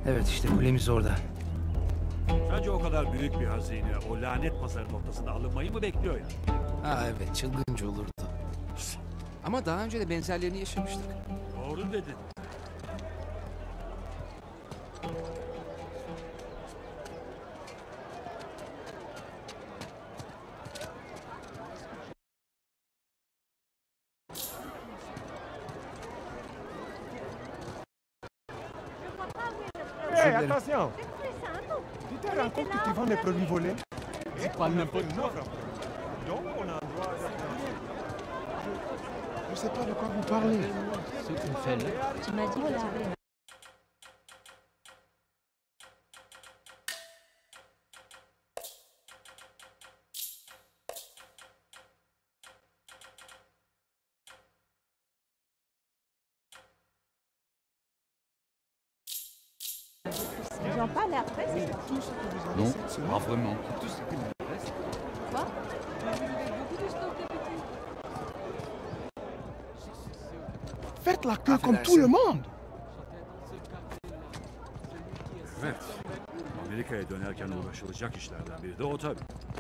Evet işte kulemiz orada. Sence o kadar büyük bir hazine o lanet pazarın ortasında alınmayı mı bekliyor ya? Ha evet, çılgınca olurdu. Ama daha önce de benzerlerini yaşamıştık. Doğru dedin. Hey, attention! Tu te rends compte que tu vends des produits volés? C'est pas n'importe quoi. Donc, on a un droit de... Je sais pas de quoi vous parlez. Ce qu'on fait là. Tu m'as dit voilà. Ils n'ont pas l'air prêts, c'est ça? Non, pas vraiment. Quoi? Faites la queue comme tout le monde! Evet. Amerika'ya dönerken uğraşılacak işlerden biri de o tabii.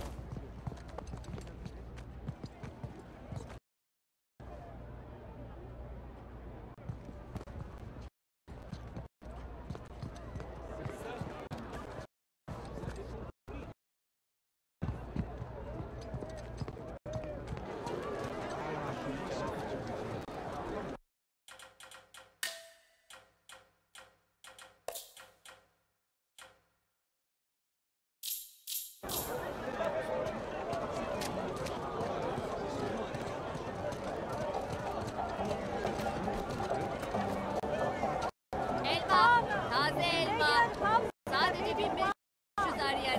Elma, taze elma. Sadece 1500 Ariel.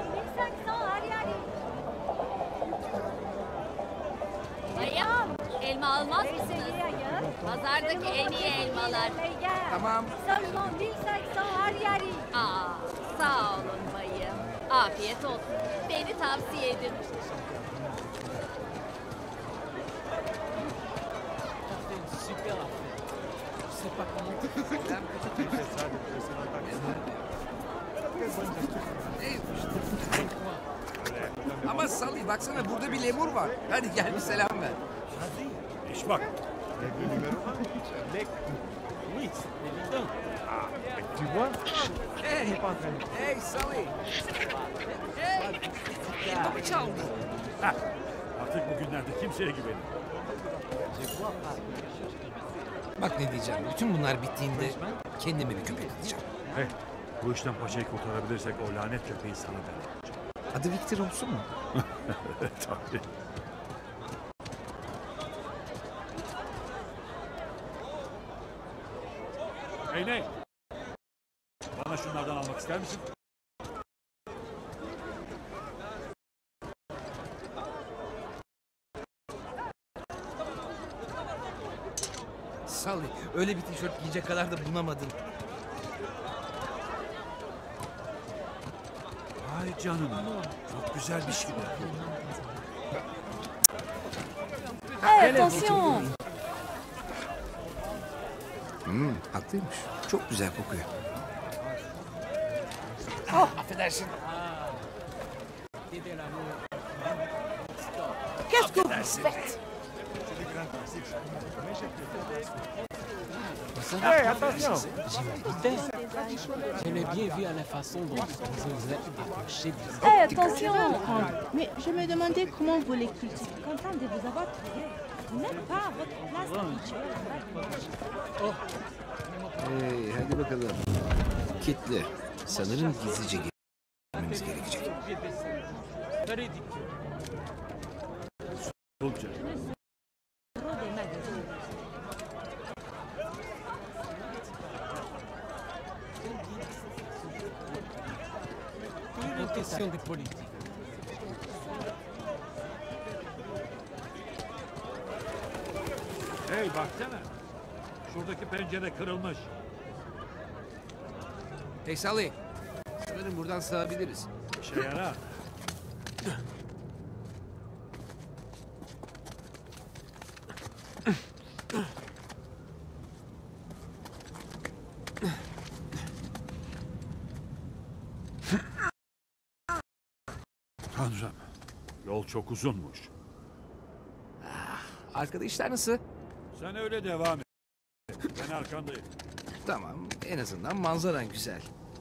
Bayım, elma almaz mısınız? Pazardaki en iyi elmalar. Tamam. Aa, sağ olun bayım. Afiyet olsun. Beni tavsiye edin. Super affaire. Je sais pas comment. Ama Salih baksana, burada bir lemur var. Hadi gel bir selam ver. İş bak. Oui, c'est évident. Tu vois? Hey, Il n'est pas en train de... hey Salih. Hey, elma mı çaldı? Heh. Artık bugünlerde kimseye güvenin. Bak ne diyeceğim, bütün bunlar bittiğinde kendime bir köpek alacağım. Hey, bu işten paçayı kurtarabilirsek o lanet köpeği sana ben. Adı Victor olsun mu? Tabii. Hey ne? Bana şunlardan almak ister misin? Salih, öyle bir tişört giyecek kadar da bunamadın. Ay canına. Çok güzel bir şey. Hey, attention! Haklıymış. Çok güzel kokuyor. Affedersin. Qu'est-ce que vous faites? Hey, attention! Je l'ai bien vu à la façon dont vous vous êtes approché des... Hey, attention! Mais je me demandais comment vous les cultivez. Contente de vous avoir trouvé. Vous n'êtes pas à votre place habituelle. Hey, hadi bakalım. Kitle. Sanırım gizlice girmemiz gerekecek. Bulca. Une question de politique. Hey baksana. Şuradaki pencere kırılmış. Hey Salih. Sanırım buradan sığabiliriz. İşe yarar. Yol çok uzunmuş. Arkada işler nasıl? Sen öyle devam et. Ben arkandayım. Tamam, en azından manzaran güzel.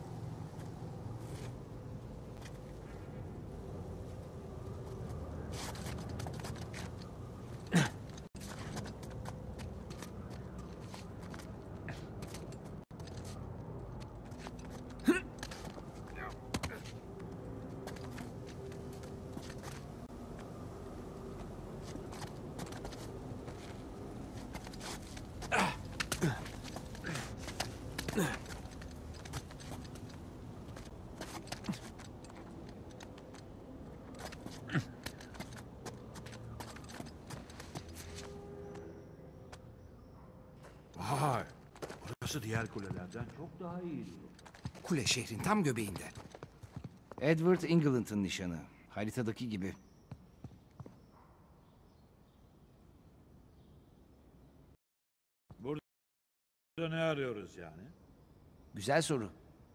Vay. Burası diğer kulelerden çok daha iyi. Kule şehrin tam göbeğinde. Edward England'ın nişanı. Haritadaki gibi. Burada ne arıyoruz yani? Güzel soru.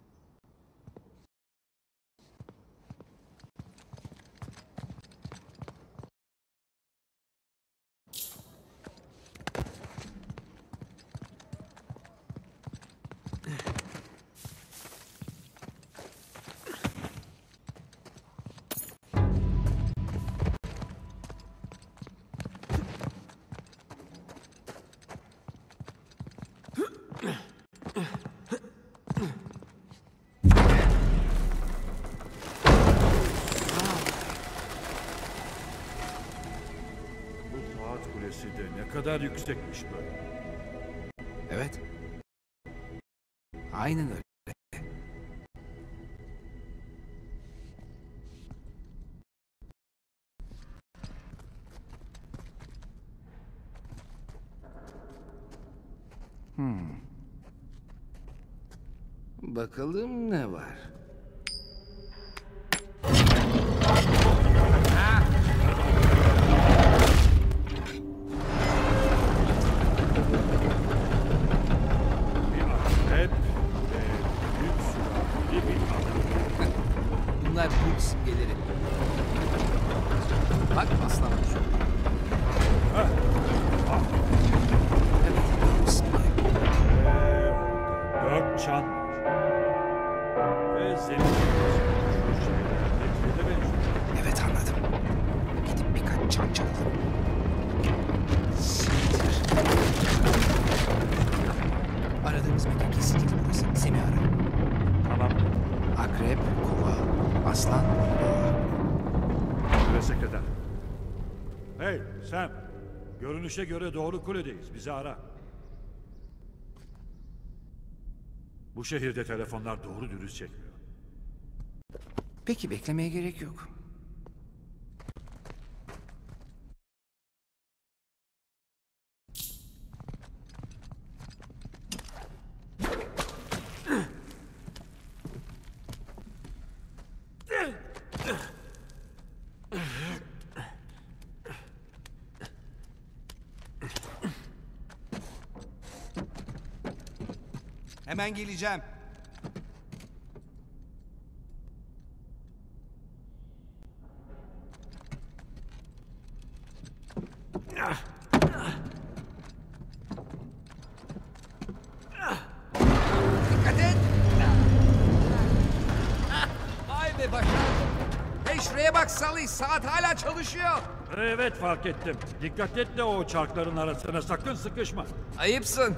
Bu saat kulesi de ne kadar yüksekmiş böyle. Evet. Aynen öyle. Bakalım ne var? Bir akrep ve büyük sürahili bir adam. Bunlar bu simgeleri. Bak aslan kuşu. Evet, bu simge. Ve orada 4 çan var. Ve zemin şu şeylerdekine de benziyor. Evet anladım. Gidip birkaç çan çalalım. Siktir. Aradığımız mekan kesinlikle burası. Semih ara. Tamam. Akrep, kova, aslan, boğa. Ve sekreter. Hey Sam. Görünüşe göre doğru kuledeyiz. Bizi ara. Bu şehirde telefonlar doğru dürüst çekmiyor. Peki beklemeye gerek yok. Hemen geleceğim. Dikkat et. Vay be başardım. Hey şuraya bak Sally, saat hala çalışıyor. Evet fark ettim. Dikkat et de o çarkların arasına sakın sıkışma. Ayıpsın.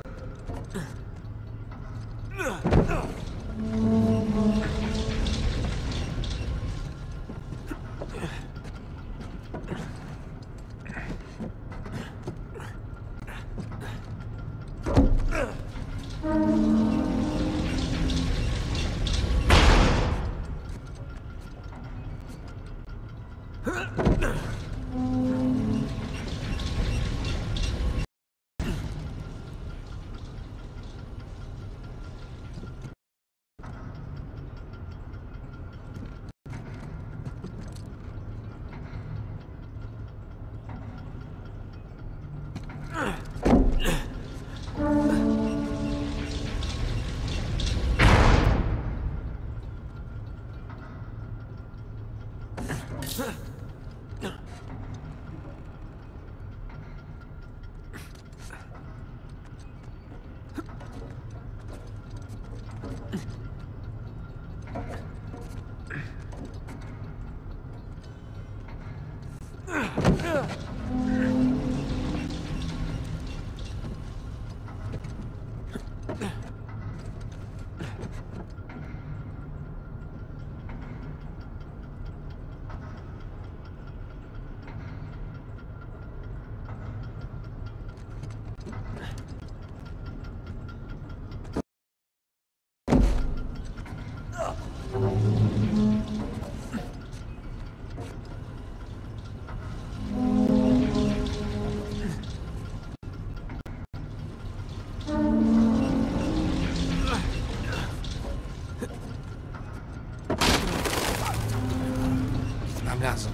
Gitmem lazım.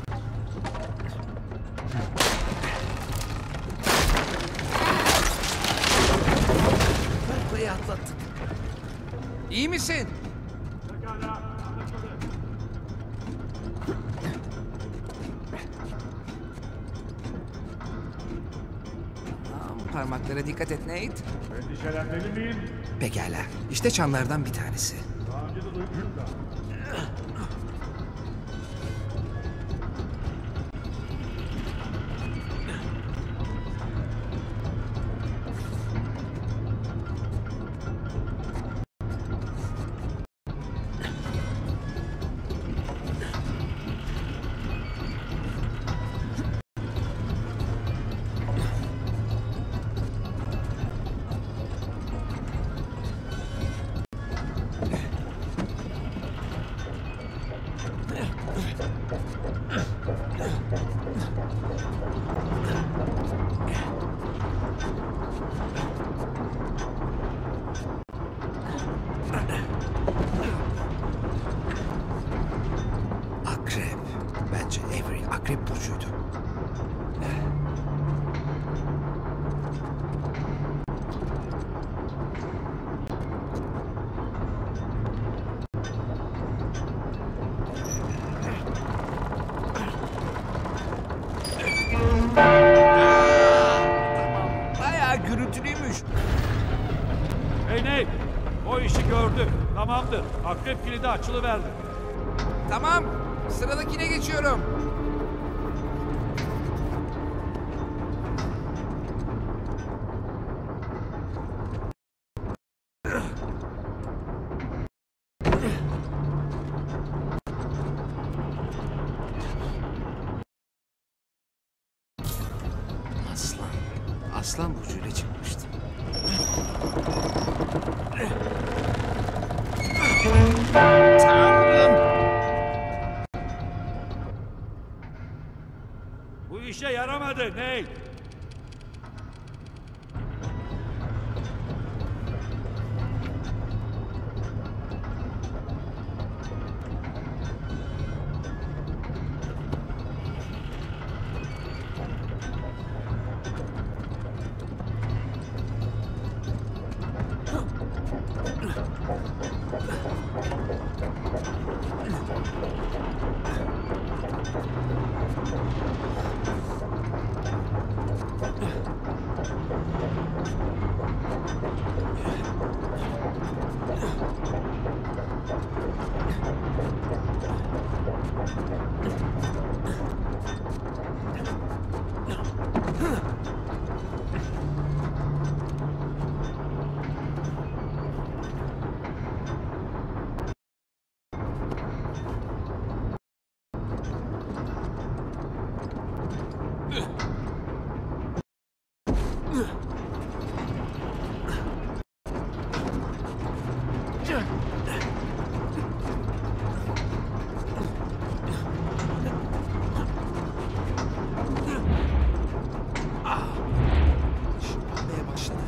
Burayı atlattık. İyi misin? Tamam, parmaklara dikkat et Nate. Endişelenmeli miyim? Pekala. İşte çanlardan bir tanesi. Daha önce de duydum da. Akrep. Bence Avery akrep burcuydu. Bayağı gürültülüymüş. Hey Nate! O işi gördü. Tamamdır. Akrep kilidi açılıverdi. Tamam. Sıradakine geçiyorum. Aslan. Aslan burcuyla çıkmıştım. Tanrım. Bu işe yaramadı Nate. Şımarmaya başladı.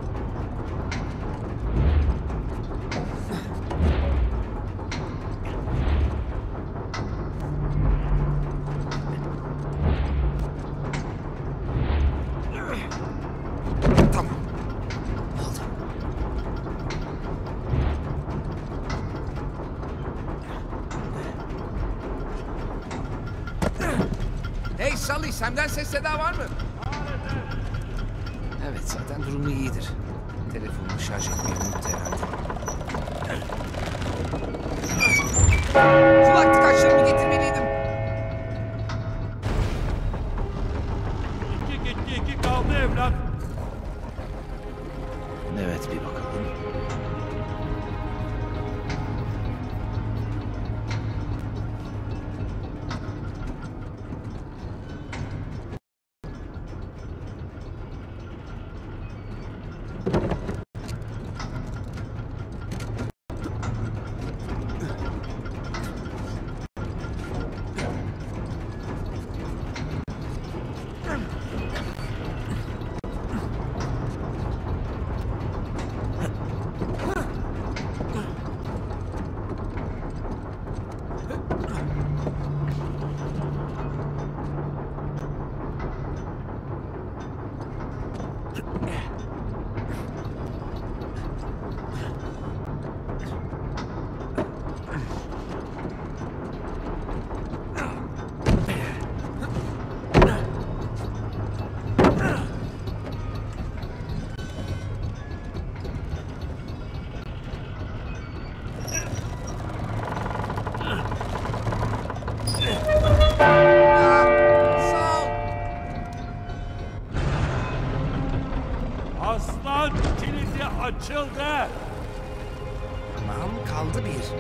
Tamam. Oldu. Hey Sully, senden ses seda var mı? Evet, zaten durumu iyidir. Telefonunu şarj etmeyi unuttu herhalde. Kulaklık açlarımı getirmeliydim. kaldı evlat. Evet, bir bakalım. Aslan kilidi açıldı. Tamam, kaldı bir.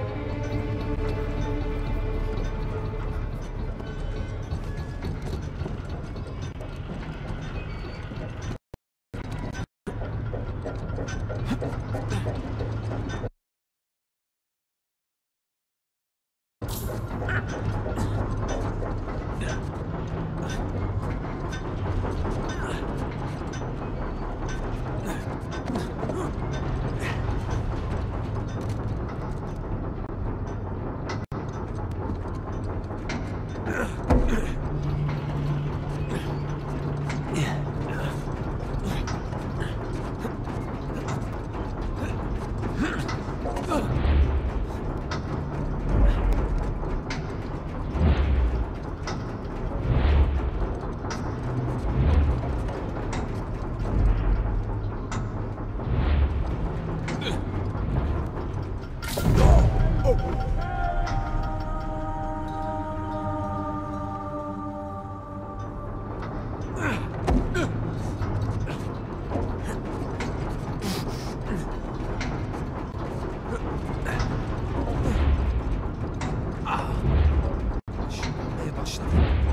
Şişmeye başladı.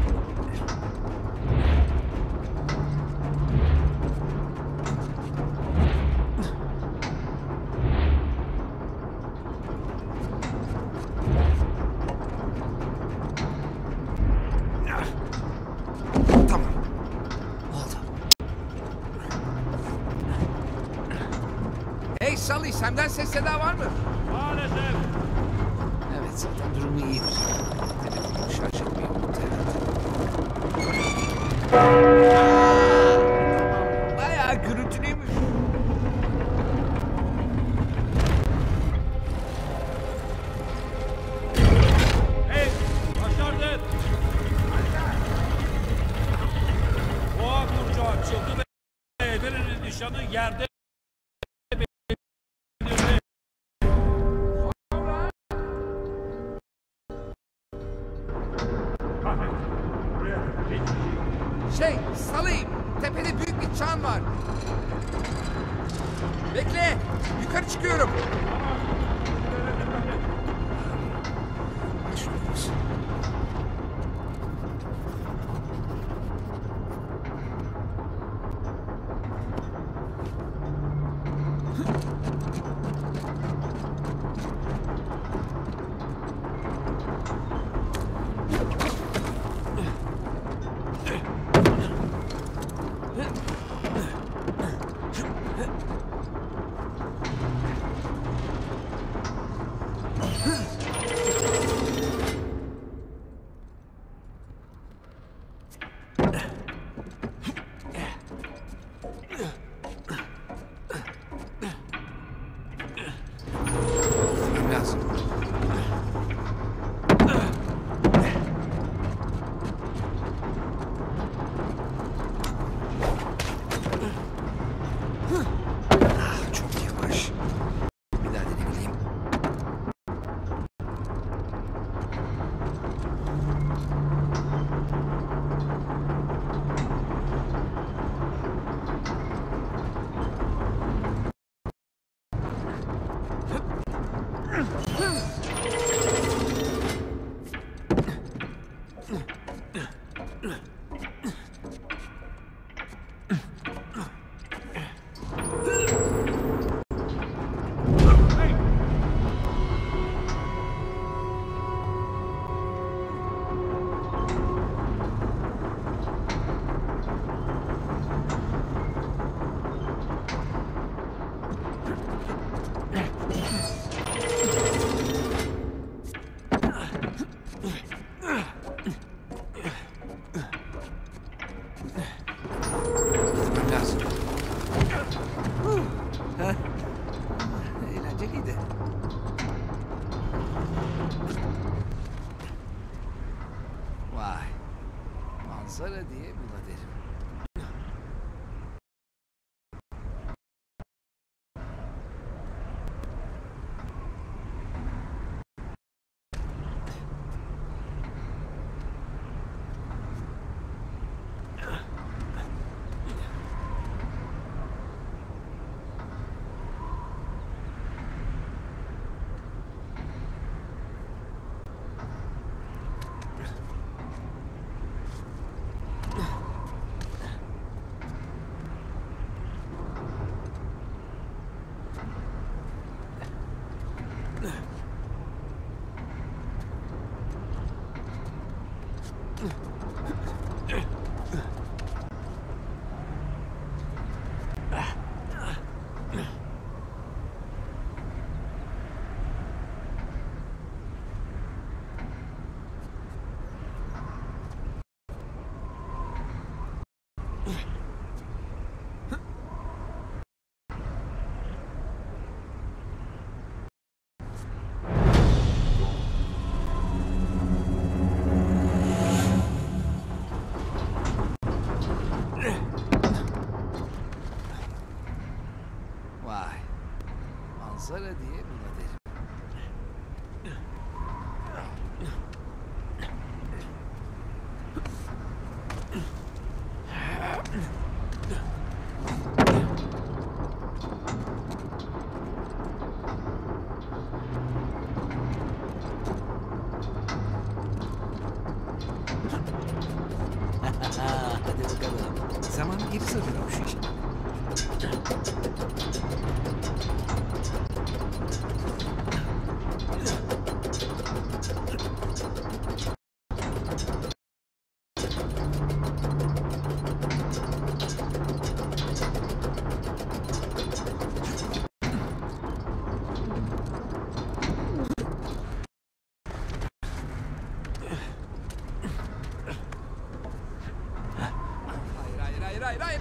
Tamam. Oldu. Hey Sully, senden ses seda var mı? Maalesef. Evet, zaten durumu iyidir. Telefonu şarj etmeyi unuttu herhalde. Bayağı gürültülüymüş. Hey, başardın. Boğa burcu açıldı ve Edirne'nin nişanı yerde belirli. Sully, tepede büyük bir çan var. Bekle, yukarı çıkıyorum. Manzara diye buna derim. Vay. Manzara diye buna derim. Hadi bakalım. Zaman geri sarıyor şu iş. Hayır.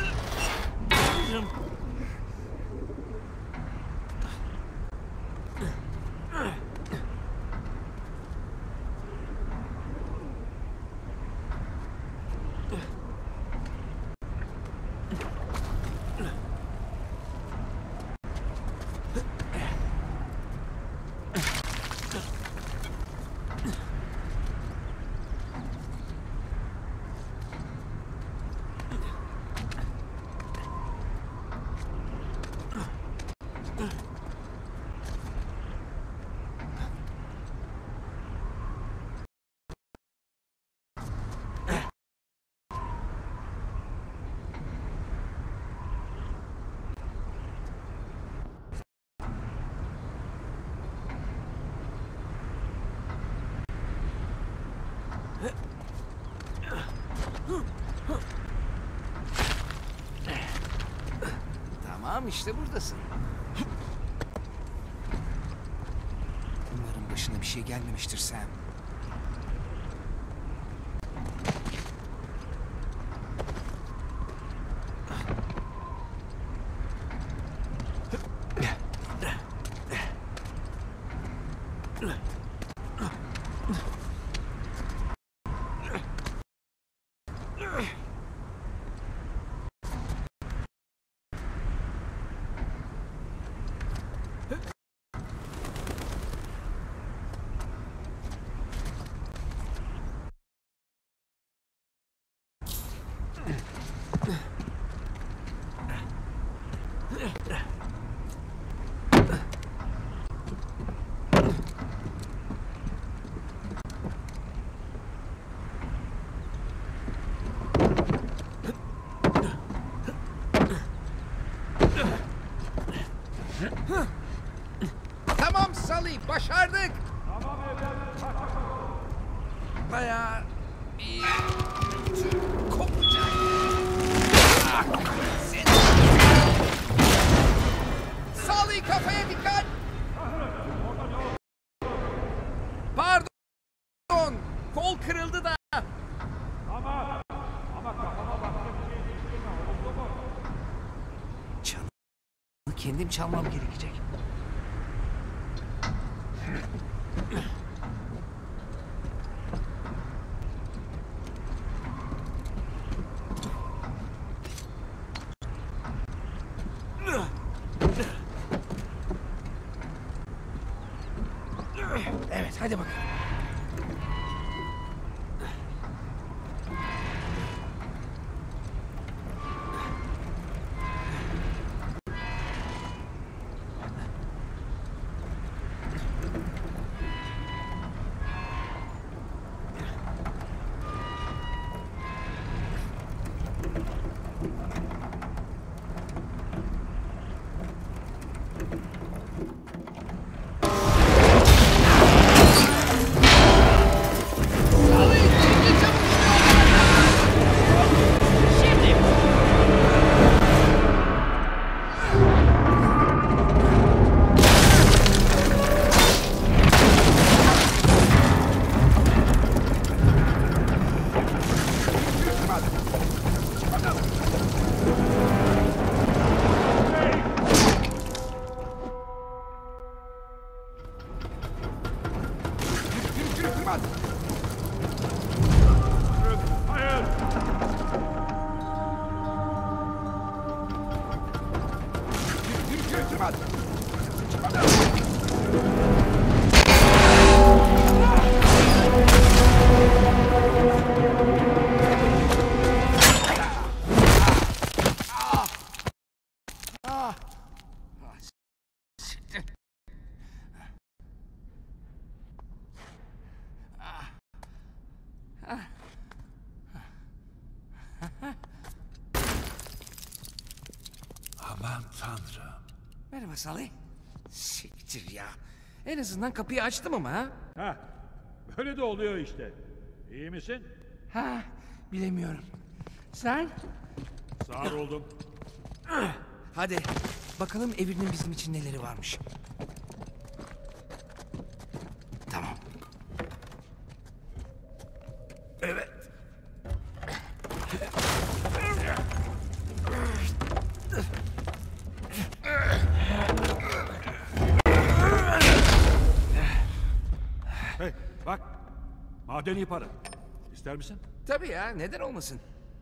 Tamam, işte buradasın. Umarım başına bir şey gelmemiştir Sam. Tamam Sully, başardık. Bayağı bir kopacak. Sully, kafaya dikkat. Pardon, kol kırıldı da. Çanı kendim çalmam gerekecek. Hadi bakalım. Hayır. Aman tanrım. Merhaba Salih. Siktir ya. En azından kapıyı açtım ama ha. Ha, böyle de oluyor işte. İyi misin? Ha, bilemiyorum. Sen? Sağır oldum. Hadi bakalım evinin bizim için neleri varmış. Tamam. Evet. Hey, bak. Madeni para. İster misin? Tabii ya, neden olmasın?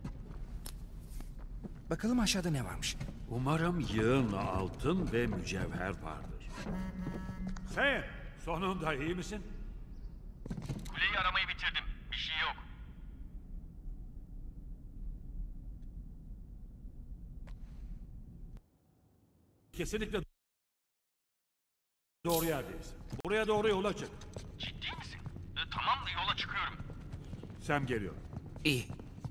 Bakalım aşağıda ne varmış. Umarım yığın altın ve mücevher vardır. Sen sonunda iyi misin? Kuleyi aramayı bitirdim. Bir şey yok. Kesinlikle doğru yerdeyiz. Buraya doğru yola çık. Ciddi misin? Tamam, yola çıkıyorum. Sam geliyor. İyi.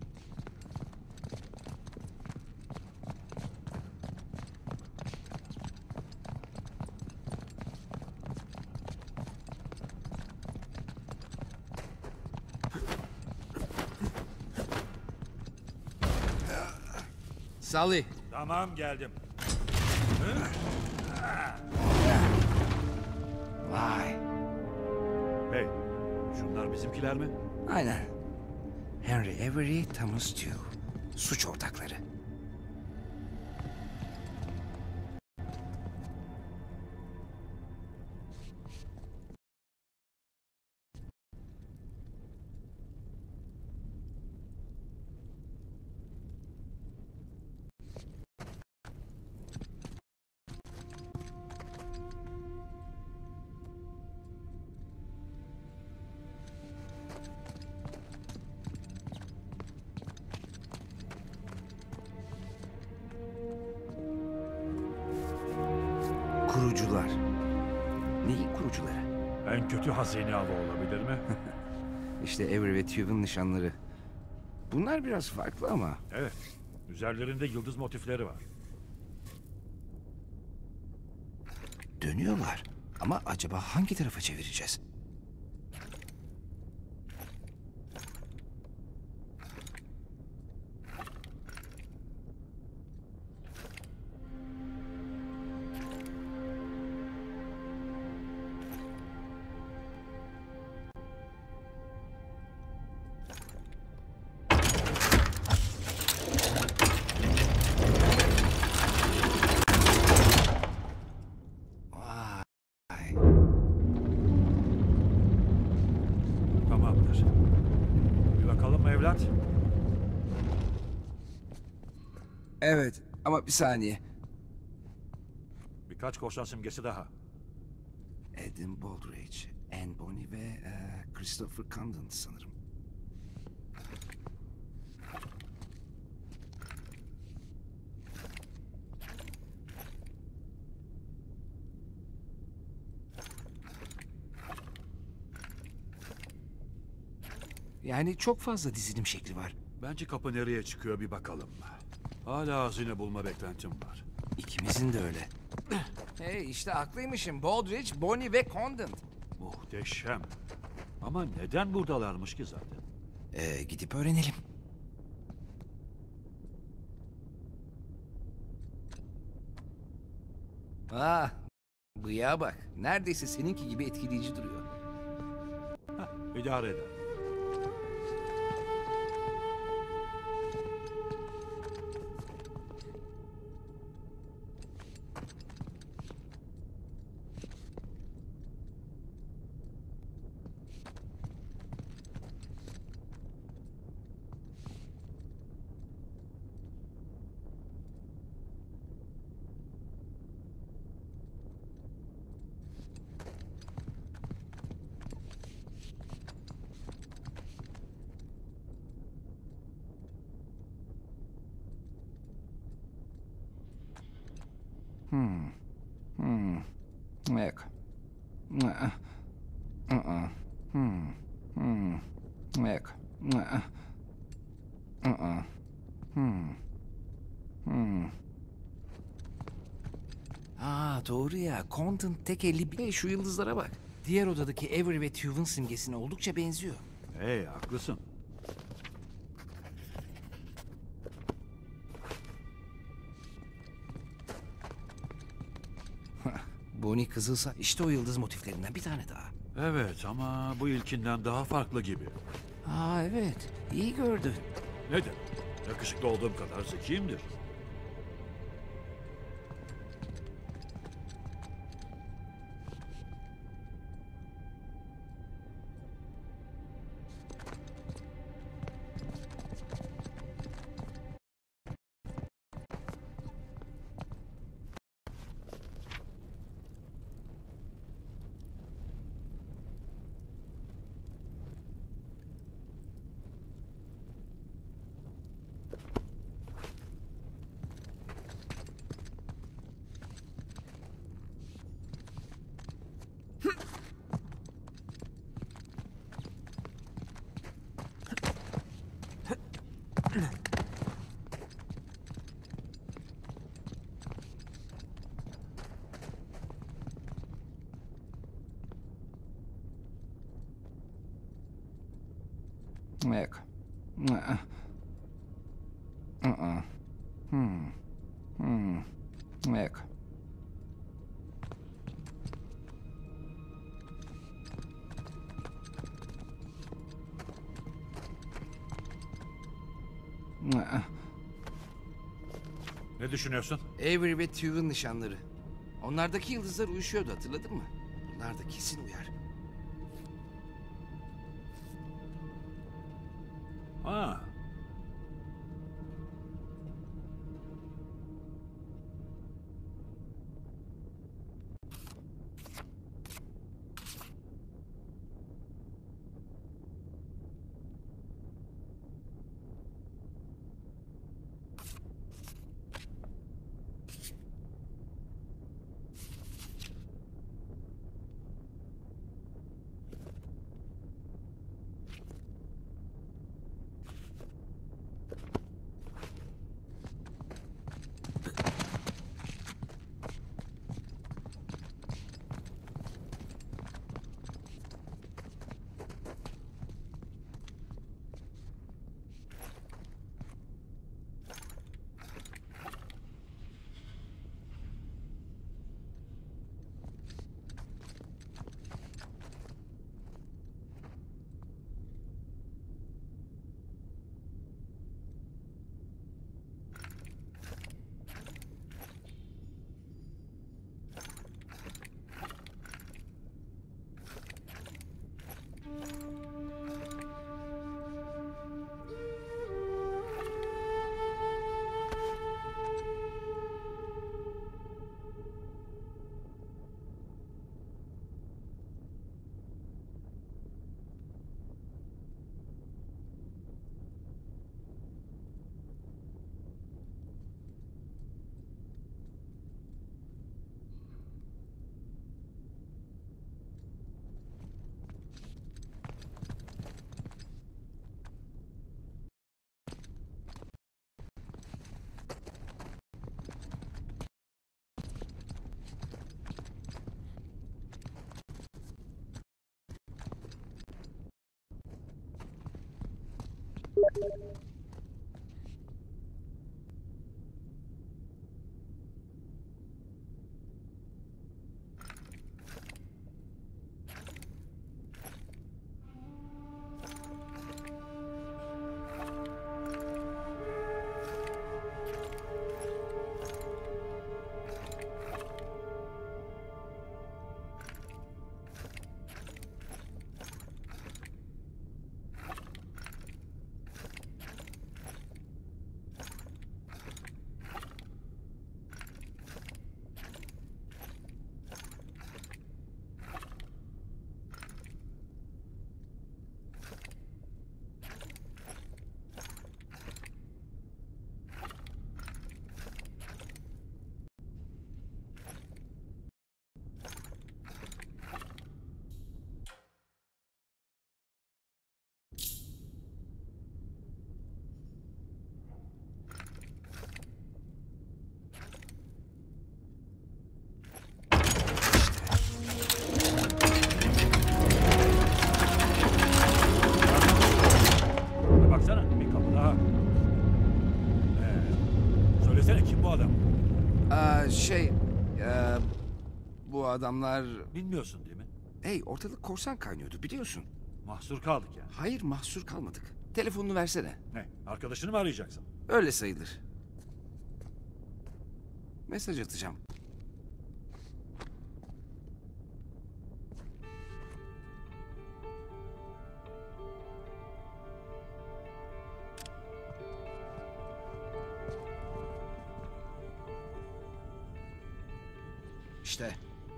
Salih. Tamam, geldim. Vay. Hey, şunlar bizimkiler mi? Aynen. Henry Avery, Thomas Tew. Suç ortakları. Kurucular. Neyin kurucuları? En kötü hazine avı olabilir mi? İşte Avery ve Tew'un nişanları. Bunlar biraz farklı ama. Evet. Üzerlerinde yıldız motifleri var. Dönüyorlar. Ama acaba hangi tarafa çevireceğiz? Vay. Tamamdır. Bir bakalım evlat. Evet ama bir saniye. Birkaç korsan simgesi daha. Adam Baldridge. Anne Bonny ve Christopher Condon sanırım. Yani çok fazla dizilim şekli var. Bence kapı nereye çıkıyor bir bakalım. Hala hazine bulma beklentim var. İkimizin de öyle. Hey işte haklıymışım. Baldridge, Bonny ve Condon. Muhteşem. Ama neden buradalarmış ki zaten? Gidip öğrenelim. Ah, bıyığa bak. Neredeyse seninki gibi etkileyici duruyor. İdare eder. Yok. Yok. Doğru ya. Condon tek 51. Şu yıldızlara bak. Diğer odadaki Avery ve Tuve'ın simgesine oldukça benziyor. Hey, haklısın. Bonnie kızılsa işte o yıldız motiflerinden bir tane daha. Evet ama bu ilkinden daha farklı gibi. Evet. İyi gördün. Nedir? Yakışıklı olduğum kadar zekiyimdir. Yok. Yok. Ne düşünüyorsun? Avery ve Tuve'ın nişanları. Onlardaki yıldızlar uyuşuyordu, hatırladın mı? Bunlar da kesin uyar. Ha, Baksana bir kapı daha. Söylesene kim bu adam? Bu adamlar... Bilmiyorsun değil mi? Hey, ortalık korsan kaynıyordu biliyorsun. Mahsur kaldık yani. Hayır, mahsur kalmadık. Telefonunu versene. Ne? Arkadaşını mı arayacaksın? Öyle sayılır. Mesaj atacağım. İşte.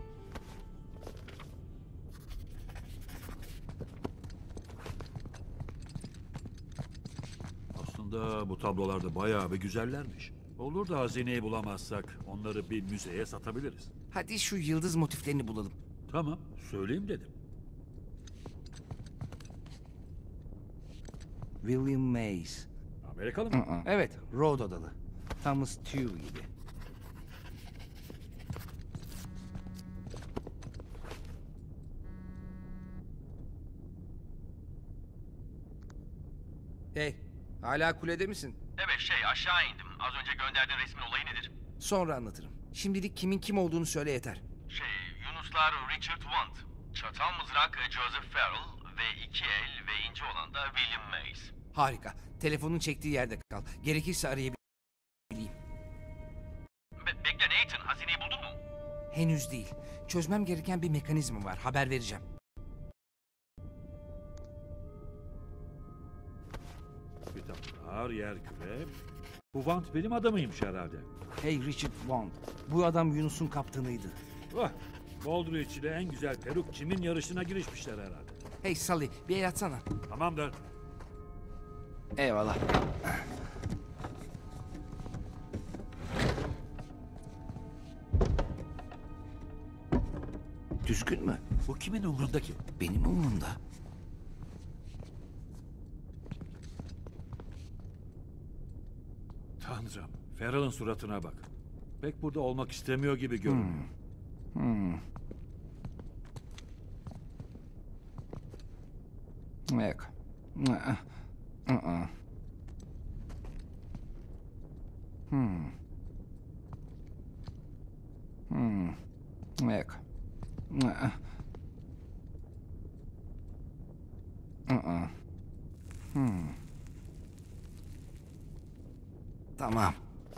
Aslında bu tablolar da bayağı bir güzellermiş. Olur da hazineyi bulamazsak onları bir müzeye satabiliriz. Hadi şu yıldız motiflerini bulalım. Tamam, söyleyeyim dedim. William Mays. Amerikalı mı? Evet, Rhode Adalı. Thomas Tew gibi. Hey, hala kulede misin? Evet aşağı indim. Az önce gönderdiğin resmin olayı nedir? Sonra anlatırım. Şimdilik kimin kim olduğunu söyle yeter. Yunuslar Richard Want, çatal mızrak Joseph Farrell ve iki el ve ince olan da William Mays. Harika. Telefonun çektiği yerde kal. Gerekirse arayabilirim. Bekle Nathan, hazineyi buldun mu? Henüz değil. Çözmem gereken bir mekanizma var. Haber vereceğim. Kitaplar, yerküre. Bu Vant benim adamıymış herhalde. Hey Richard Bond. Bu adam Yunus'un kaptanıydı. Vah! Baldrige ile en güzel peruk kimin yarışına girişmişler herhalde. Hey Sully, bir el atsana. Tamamdır. Eyvallah. Düzgün mü? Bu kimin umrunda ki? Benim umurumda. Tanrım, Farrell'ın suratına bak. Pek burada olmak istemiyor gibi görünüyor. Yok. Yok. Tamam.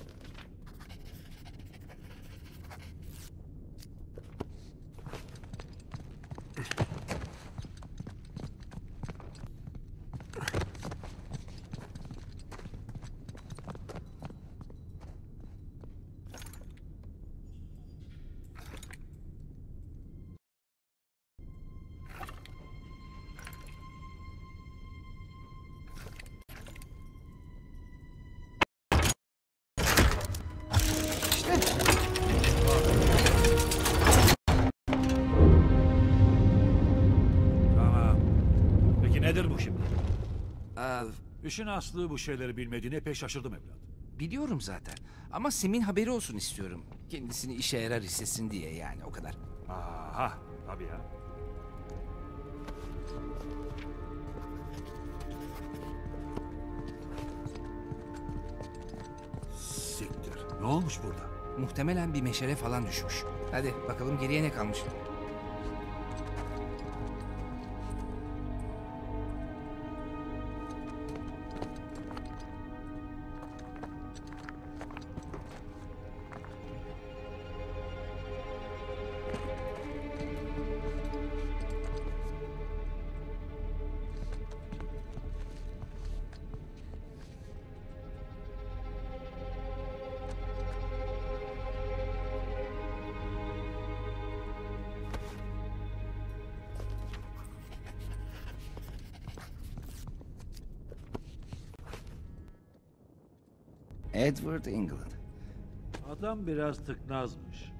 Tamam. Peki nedir bu şimdi? Aa, İşin aslı bu şeyleri bilmediğine pek şaşırdım evlat. biliyorum zaten. Ama Sim'in haberi olsun istiyorum. Kendisini işe yarar hissetsin diye yani o kadar. Aha, tabii ya. Ne olmuş burada? Muhtemelen bir meşale falan düşmüş. Hadi bakalım geriye ne kalmış. Edward England. Adam biraz tıknazmış.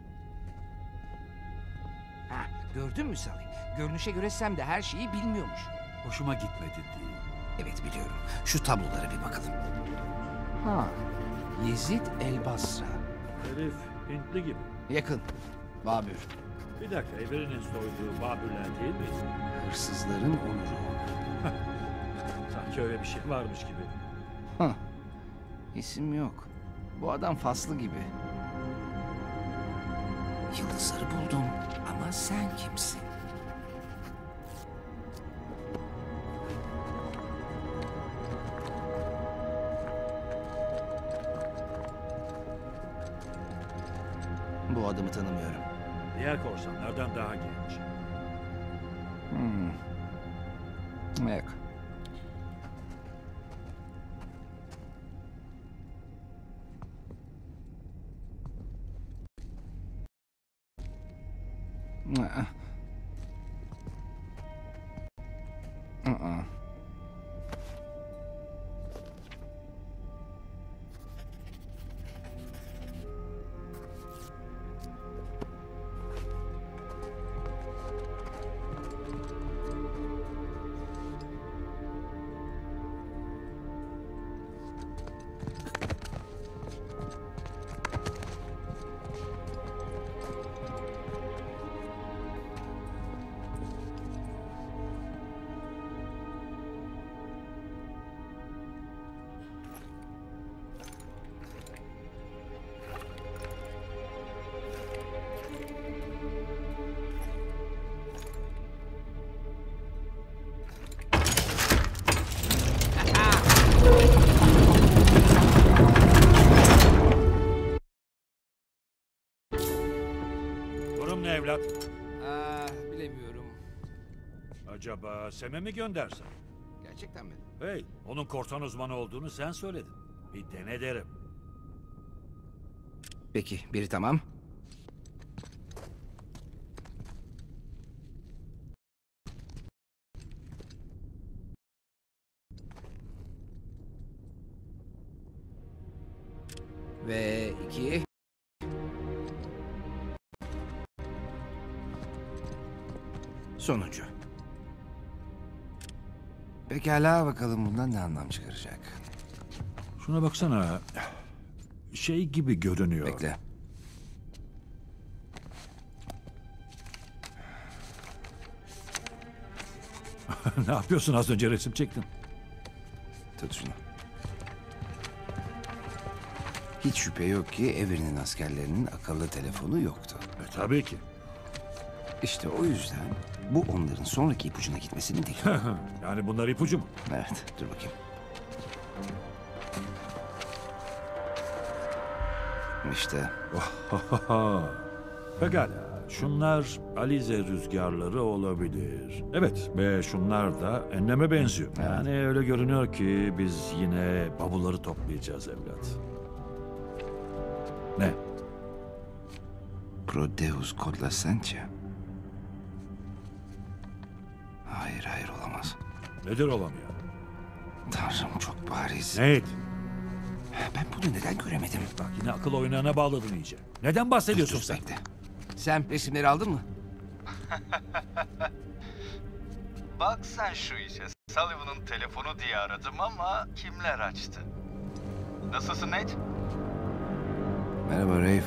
Ha, gördün mü Sally? Görünüşe göre Sam de her şeyi bilmiyormuş. Hoşuma gitmedi değil. Evet biliyorum. Şu tablolara bir bakalım. Ha, Yezid El Basra. Herif Hintli gibi. Yakın. Babür. Bir dakika, Everin'in soyduğu Babürler değil mi? Hırsızların onuru. Sanki öyle bir şey varmış gibi. Hah. İsim yok. Bu adam Faslı gibi. Yıldızları buldum. Ama sen kimsin? Bu adamı tanımıyorum. Diğer korsanlardan daha genç. Yok. Aa. Aa. Durum ne evlat? Bilemiyorum. Acaba Sem'e mi göndersem? Gerçekten mi? Hey, onun korsan uzmanı olduğunu sen söyledin. Bir dene derim. Peki, biri tamam. Ve iki. Sonuncu. Pekala bakalım bundan ne anlam çıkaracak. Şuna baksana. Şey gibi görünüyor. Bekle. Ne yapıyorsun? Az önce resim çektin. Tut şunu. Hiç şüphe yok ki Everin'in askerlerinin akıllı telefonu yoktu. Tabii ki. İşte o yüzden bu onların sonraki ipucuna gitmesinin değil. Yani bunlar ipucu mu? Evet, dur bakayım. İşte Pekala. Şunlar Alize rüzgarları olabilir. Evet ve şunlar da Ennem'e benziyor. Evet. Yani öyle görünüyor ki biz yine bavulları toplayacağız evlat. Ne? Prodeus Kodlasence. Hayır olamaz. Nedir olamıyor? Tanrım çok bariz. Nate, Ben bunu neden göremedim? bak yine akıl oyunlarına bağladın iyice. Neden bahsediyorsun Dur, sen? bekle. Sen resimleri aldın mı? Bak sen şu işe. Sullivan'ın telefonu diye aradım ama kimler açtı? Nasılsın Nate? Merhaba Rafe.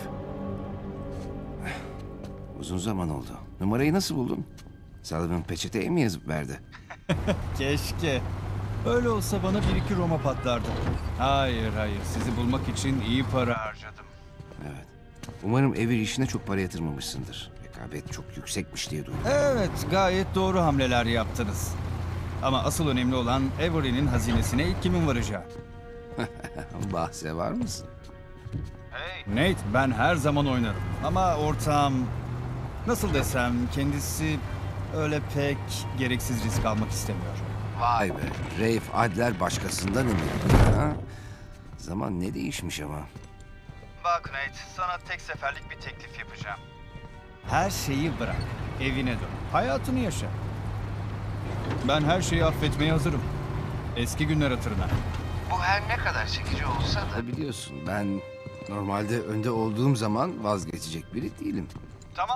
Uzun zaman oldu. Numarayı nasıl buldun? Sullivan peçeteye mi yazıp verdi? Keşke. Öyle olsa bana bir iki Roma patlardı. Hayır, sizi bulmak için iyi para harcadım. Evet. Umarım evir işine çok para yatırmamışsındır. Rekabet çok yüksekmiş diye duydum. Evet, gayet doğru hamleler yaptınız. Ama asıl önemli olan Avery'nin hazinesine ilk kimin varacağı. Bahse var mısın? Nate, ben her zaman oynarım. Ama ortağım, nasıl desem, kendisi öyle pek gereksiz risk almak istemiyor. Vay be. Rafe Adler başkasından emin. Ha? Zaman ne değişmiş ama. Bak Nate, sana tek seferlik bir teklif yapacağım. Her şeyi bırak, evine dön, hayatını yaşa. Ben her şeyi affetmeye hazırım. Eski günler hatırına. Bu her ne kadar çekici olsa da biliyorsun ben normalde önde olduğum zaman vazgeçecek biri değilim. Tamam.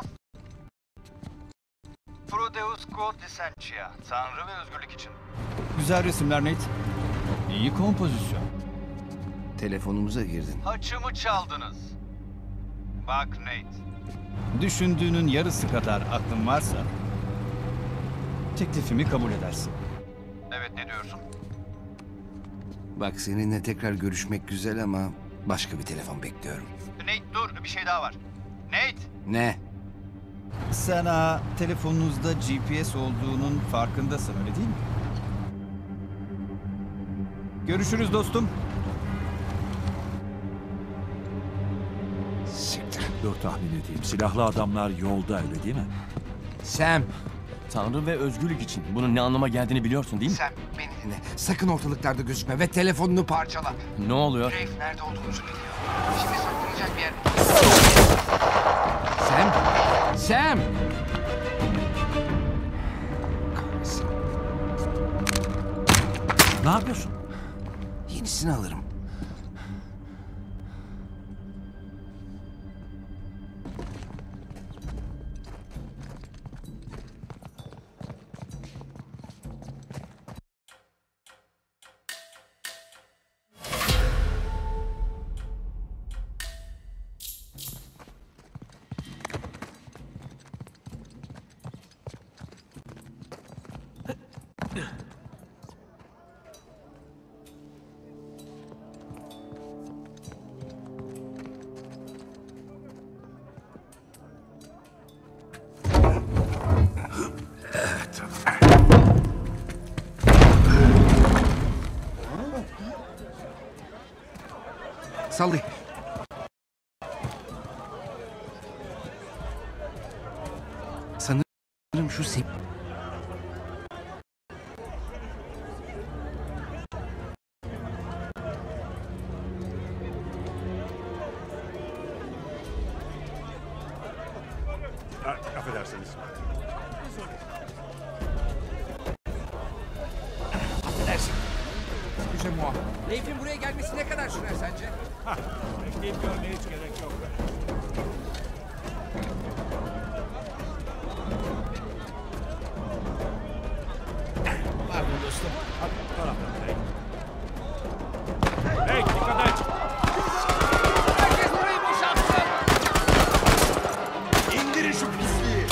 Prodeus Quod Licentia, Tanrı ve özgürlük için. Güzel resimler Nate. İyi kompozisyon. Telefonumuza girdin. Haçımı çaldınız. Bak Nate. Düşündüğünün yarısı kadar aklın varsa teklifimi kabul edersin. Evet, ne diyorsun? Bak seninle tekrar görüşmek güzel ama başka bir telefon bekliyorum. Nate dur, bir şey daha var. Nate! Ne? Sana telefonunuzda GPS olduğunun farkındasın, öyle değil mi? Görüşürüz dostum. Siktir. Dur tahmin edeyim. Silahlı adamlar yolda öyle değil mi? Sam. Tanrı ve özgürlük için. Bunun ne anlama geldiğini biliyorsun değil mi? Sam beni dinle. Sakın ortalıklarda gözükme ve telefonunu parçala. Ne oluyor? Rafe nerede olduğumuzu biliyor. Şimdi saklanacak bir yer. Sam. Sam. Kahretsin. Ne yapıyorsun? Yenisini alırım. Sallı. Sanırım şu Affedersiniz. Affedersin. Excusez-moi. Rafe'in buraya gelmesi ne kadar sürer sence? Bekleyip görmeye hiç gerek yok. Pardon dostum. Hey, dikkat et! Herkes burayı boşaltsın. İndirin şu pisliği!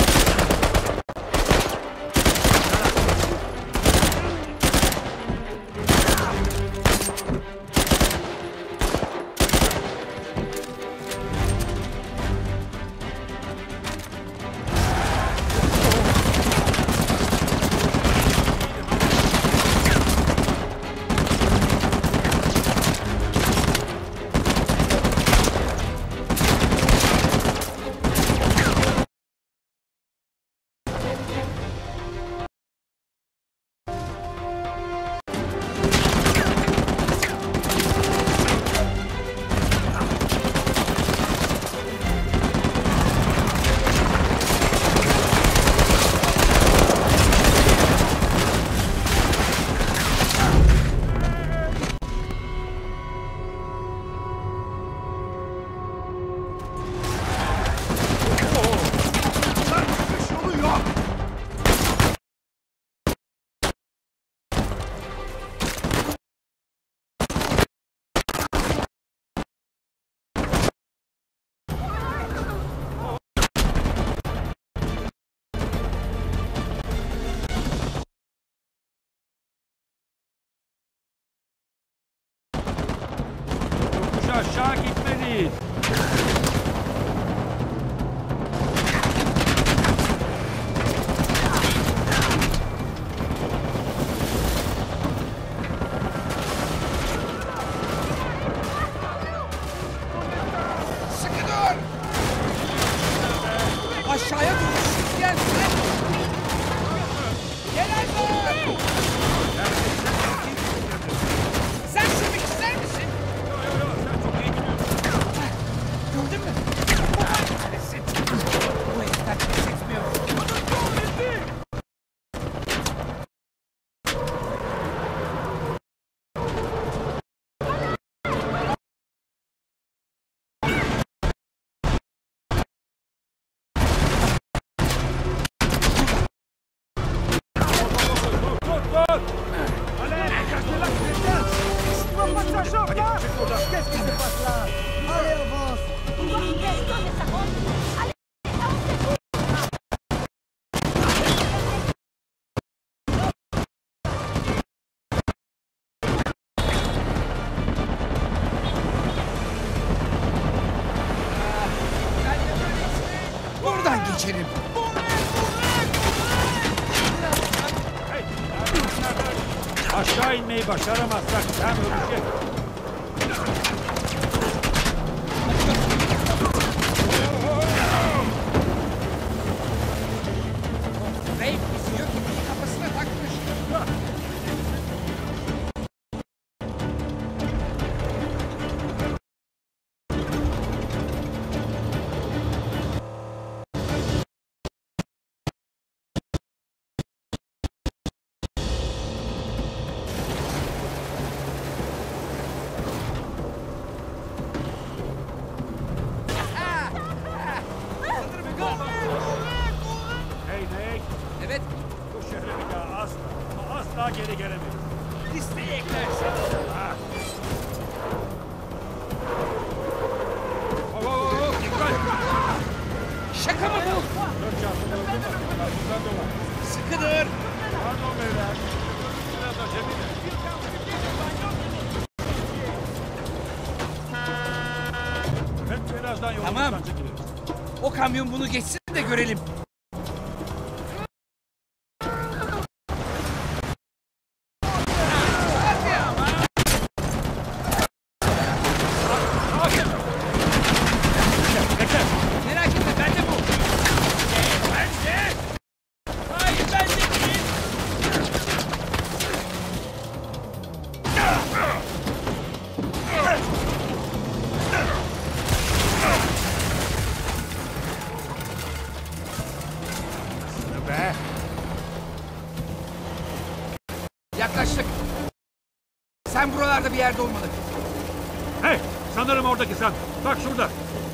Yokuş aşağı gitmeliyiz. Hadi çık buradan. Qu'est-ce qui se passe là? Allez, avance! Personne ne s'arrête. Allez, on s'écoute. Buradan geçelim. Aşağı inmeyi başaramazsak sen ölecek. Rafe bizi yok etmeyi kafasına takmış. Hey Nick, Evet, bu şehre bir daha asla ama asla geri gelemeyiz. listeye eklersin. Ha. Oh, dikkat! Şaka mı bu? Dört çarpı karşıdan dolar. Sıkıdır. Pardon beyler. Biraz acemi. Evet, birazdan yolumuzdan Tamam. çekiliriz. O kamyon bunu geçsin de görelim. Bekle. Merak etme, bende bu. Bende. Hayır, bende değil. Be. Yaklaştık. Sen buralarda bir yerde olmalı. Hey, sanırım oradaki sen. Bak şurada.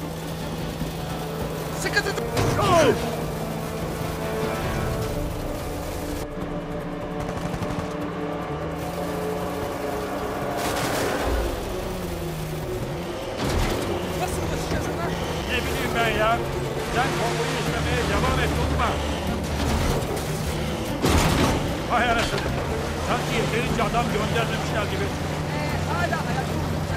Sıkı tut. Nasıl ulaşacağız ona? Ne bileyim ben ya. Sen konvoyu izlemeye devam et, durma. Vay anasını. Sanki yeterince adam göndermemişler gibi. Hala ayakta olursak.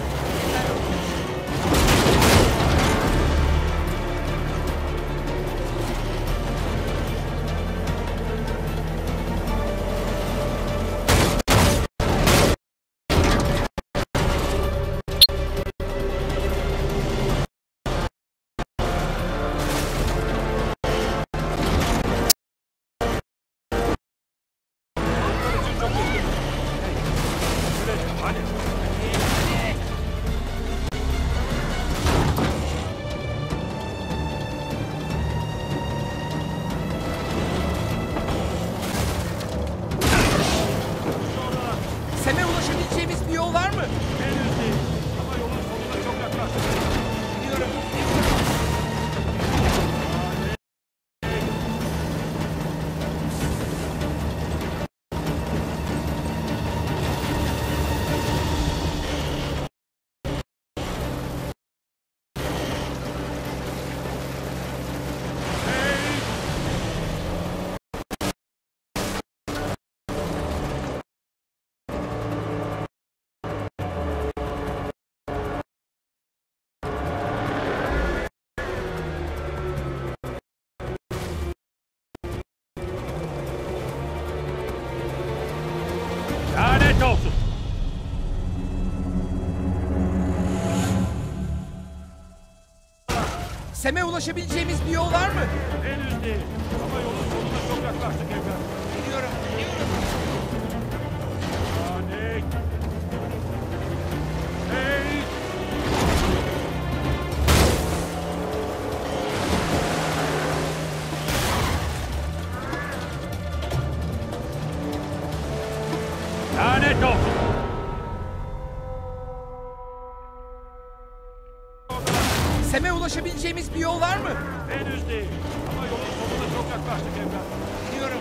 Hadi. Sem'e ulaşabileceğimiz bir yol var mı? Henüz değil. Ama yolun sonuna çok yaklaştık. Biliyorum. Lanet olsun. Sem'e ulaşabileceğimiz bir yol var mı? Henüz değil. Ama yolun sonuna çok yaklaştık evlat. Biliyorum. Lanet. Hey. Lanet olsun. Sem'e ulaşabileceğimiz bir yol var mı? Henüz değil. Ama yolun sonuna çok yaklaştık evlat. Biliyorum.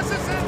Nasılsın?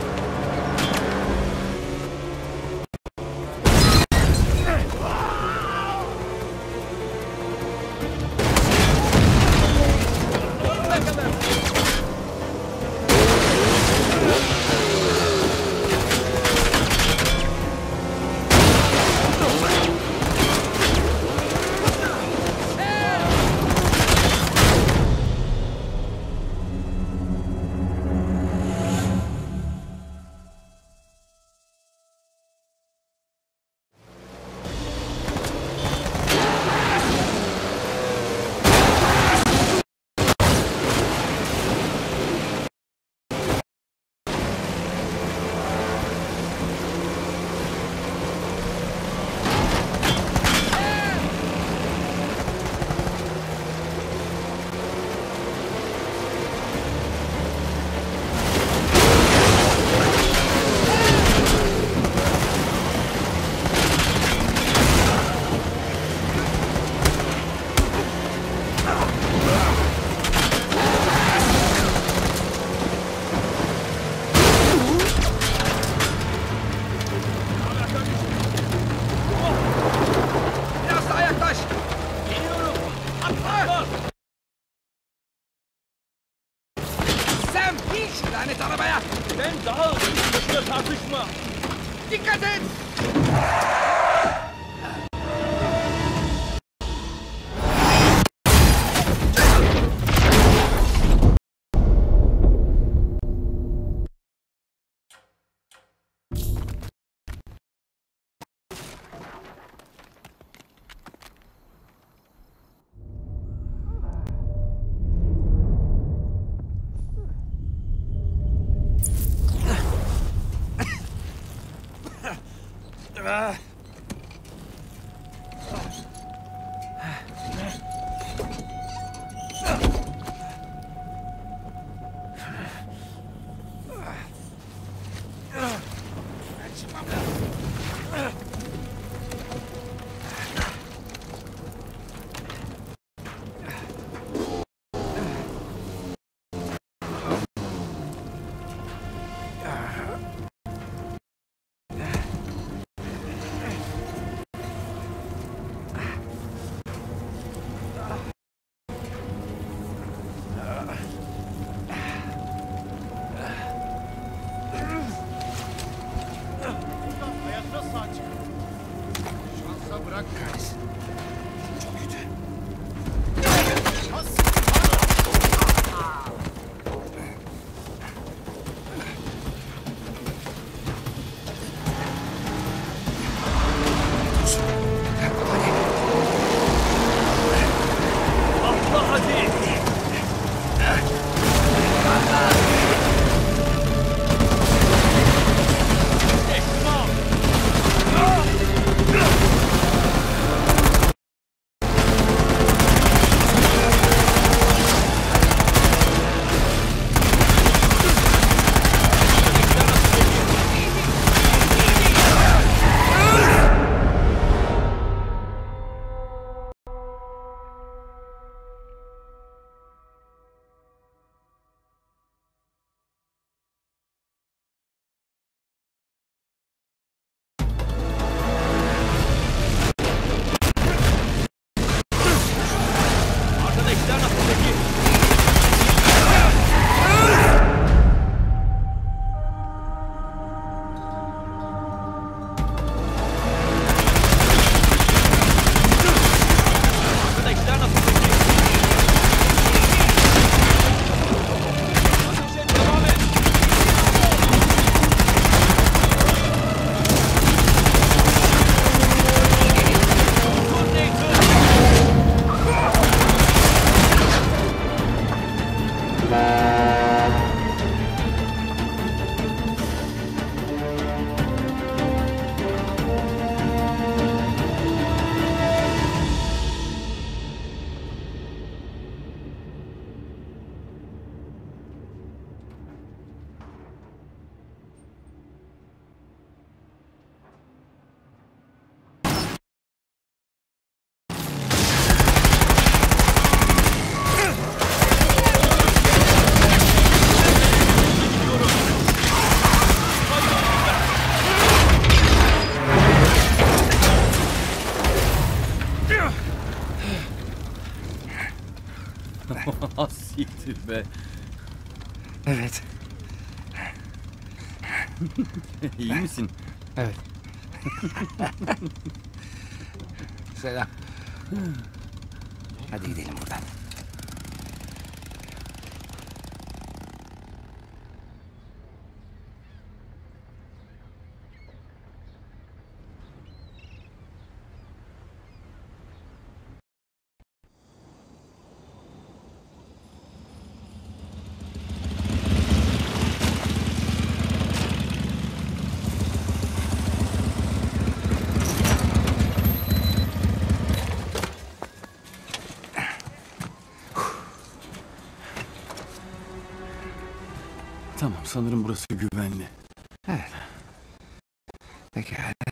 Dikkat et! Evet. İyi misin? Evet. Selam. Hadi gidelim buradan. Tamam, sanırım burası güvenli. Evet. Pekala.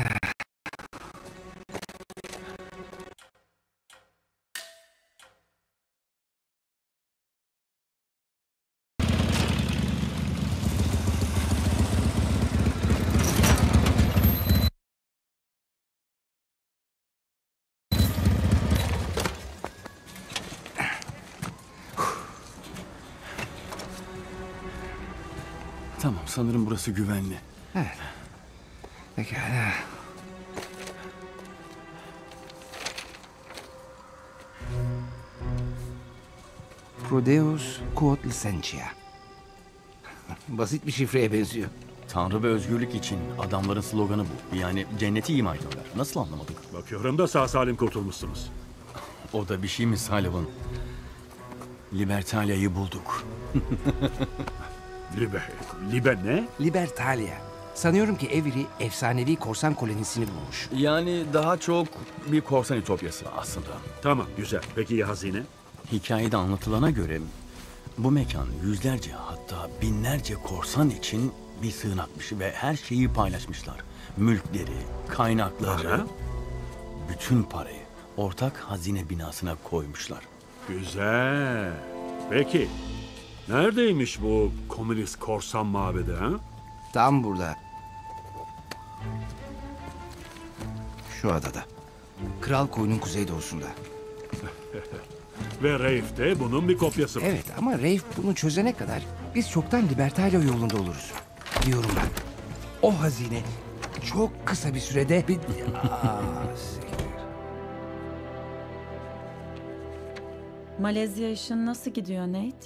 Tamam, sanırım burası güvenli. Evet. Pekala. Prodeus Quod Licentia. Basit bir şifreye benziyor. Tanrı ve özgürlük için adamların sloganı bu. Yani cenneti ima ediyorlar. Nasıl anlamadık? Bakıyorum da sağ salim kurtulmuşsunuz. O da bir şey mi Sullivan? Libertalia'yı bulduk. Libe ne? Libertalia. Sanıyorum ki Avery efsanevi korsan kolonisini bulmuş. Yani daha çok bir korsan ütopyası aslında. Tamam, güzel. Peki ya hazine? Hikayede anlatılana göre bu mekan yüzlerce hatta binlerce korsan için bir sığınakmış ve her şeyi paylaşmışlar. Mülkleri, kaynakları, Para? bütün parayı ortak hazine binasına koymuşlar. Güzel. Peki, neredeymiş bu komünist korsan mabedi ha? Tam burada. Şu adada. Kral Koyun'un kuzeydoğusunda. Ve Rafe de bunun bir kopyası mı? Evet ama Rafe bunu çözene kadar biz çoktan Libertalia yolunda oluruz. Diyorum ben. O hazine çok kısa bir sürede bir... Siktir. Malezya işin nasıl gidiyor Nate?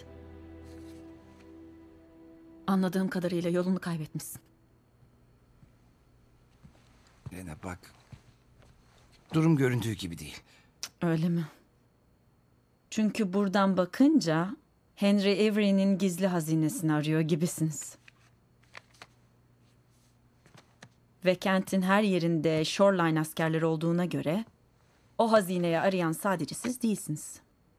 Anladığım kadarıyla yolunu kaybetmişsin. Lena bak. Durum göründüğü gibi değil. Öyle mi? Çünkü buradan bakınca Henry Avery'nin gizli hazinesini arıyor gibisiniz. Ve kentin her yerinde Shoreline askerleri olduğuna göre o hazineyi arayan sadece siz değilsiniz.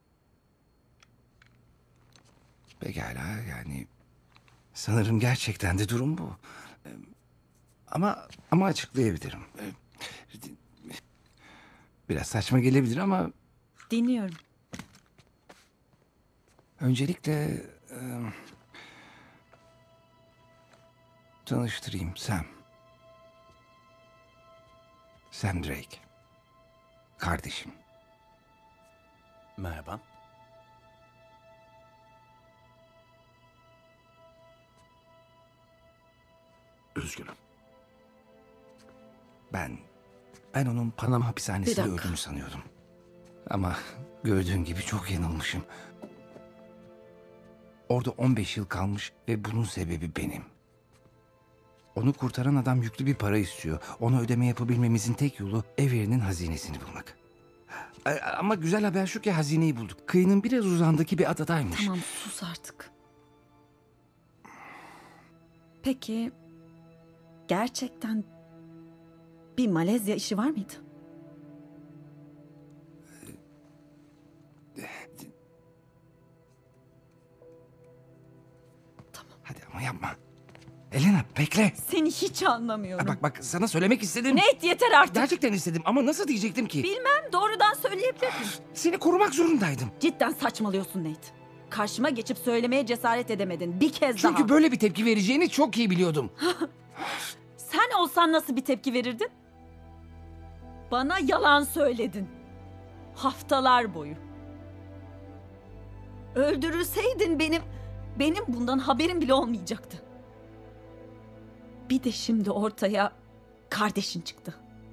Pekala yani sanırım gerçekten de durum bu. Ama açıklayabilirim. Biraz saçma gelebilir ama Dinliyorum. öncelikle tanıştırayım Sam. Sam Drake. Kardeşim. Merhaba. Üzgünüm. Ben onun Panama hapishanesinde Bir dakika. öldüğünü sanıyordum. Ama gördüğün gibi çok yanılmışım. Orada 15 yıl kalmış ve bunun sebebi benim. Onu kurtaran adam yüklü bir para istiyor. Ona ödeme yapabilmemizin tek yolu Avery'nin hazinesini bulmak. Ama güzel haber şu ki hazineyi bulduk. Kıyının biraz uzağındaki bir adadaymış. Tamam sus artık. Peki gerçekten bir Malezya işi var mıydı? Hadi ama yapma. Elena bekle. Seni hiç anlamıyorum. Bak sana söylemek istedim. Nate yeter artık. Gerçekten istedim ama nasıl diyecektim ki? Bilmem doğrudan söyleyebilirdin. Seni korumak zorundaydım. Cidden saçmalıyorsun Nate. Karşıma geçip söylemeye cesaret edemedin. Bir kez daha. Çünkü böyle bir tepki vereceğini çok iyi biliyordum. Sen olsan nasıl bir tepki verirdin? Bana yalan söyledin. Haftalar boyu. Öldürülseydin benim Benim bundan haberim bile olmayacaktı. Bir de şimdi ortaya kardeşin çıktı.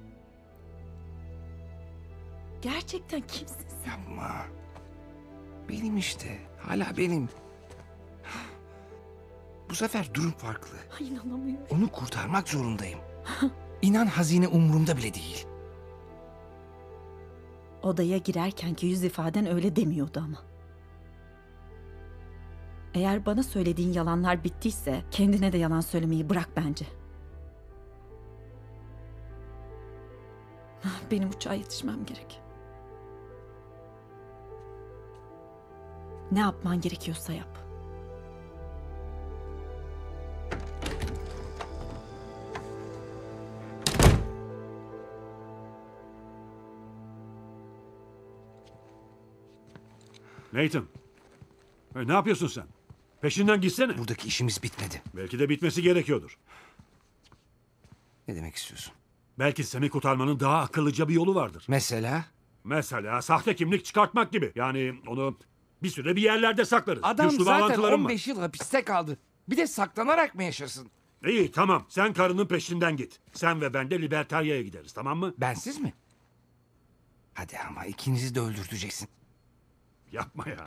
Gerçekten kimsin sen? Yapma. Benim işte. Hala benim. Bu sefer durum farklı. Ay, inanamıyorum. Onu kurtarmak zorundayım. İnan hazine umurumda bile değil. Odaya girerkenki yüz ifaden öyle demiyordu ama. Eğer bana söylediğin yalanlar bittiyse kendine de yalan söylemeyi bırak bence. Benim uçağa yetişmem gerek. Ne yapman gerekiyorsa yap. Nathan. Ne yapıyorsun sen? Peşinden gitsene. Buradaki işimiz bitmedi. Belki de bitmesi gerekiyordur. Ne demek istiyorsun? Belki seni kurtarmanın daha akıllıca bir yolu vardır. Mesela? Mesela sahte kimlik çıkartmak gibi. Yani onu bir süre bir yerlerde saklarız. Adam Güçlü zaten bağlantılarım var. 15 yıl hapiste kaldı. Bir de saklanarak mı yaşasın? İyi tamam. Sen karının peşinden git. Sen ve ben de Libertaria'ya gideriz, tamam mı? Bensiz mi? Hadi ama ikinizi de öldürteceksin. Yapma ya.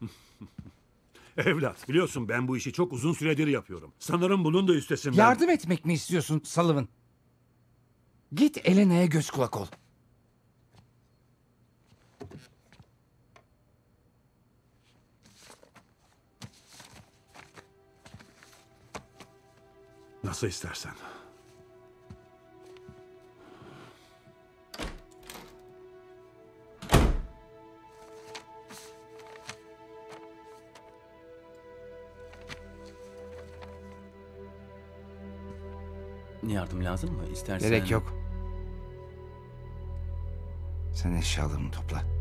Evlat, biliyorsun ben bu işi çok uzun süredir yapıyorum. Sanırım bunun da üstesinden... Yardım etmek mi istiyorsun Sullivan? Git Elena'ya göz kulak ol. Nasıl istersen. Yardım lazım mı? İstersen... Gerek yok. Sen eşyalarını topla.